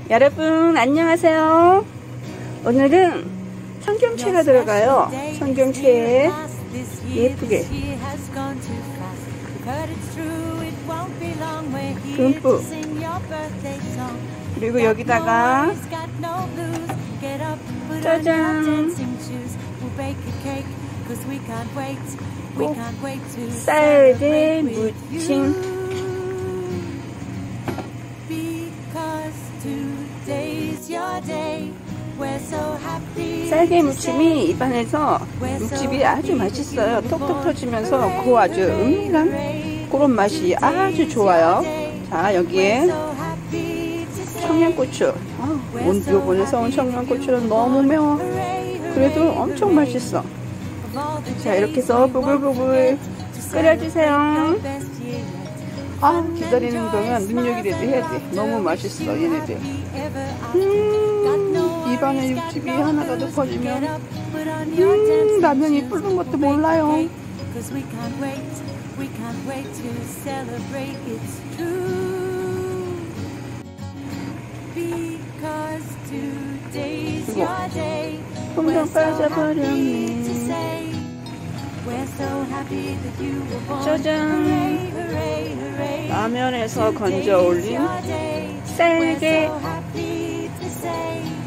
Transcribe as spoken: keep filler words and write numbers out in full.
여러분 안녕하세요. 오늘은 성경채가 들어가요. 성경채에 예쁘게 듬뿍, 그리고 여기다가 짜잔, 꼭 쌀게 무침. 쌀게 무침이 입안에서 육즙이 아주 맛있어요. 톡톡 터지면서 그 아주 은밀한 그런 맛이 아주 좋아요. 자, 여기에 청양고추. 아, 요번에 사온 청양고추는 너무 매워. 그래도 엄청 맛있어. 자, 이렇게 해서 보글보글 끓여주세요. 아, 기다리는 동안 능력이라도 해야 돼. 너무 맛있어, 얘네들. 음, 입안에 육즙이 하나가 더 퍼지면 음, 라면이 불는 것도 몰라요. 그리고 퐁당 빠져버렸네. 짜잔, 라면에서 건져 올린 쌀게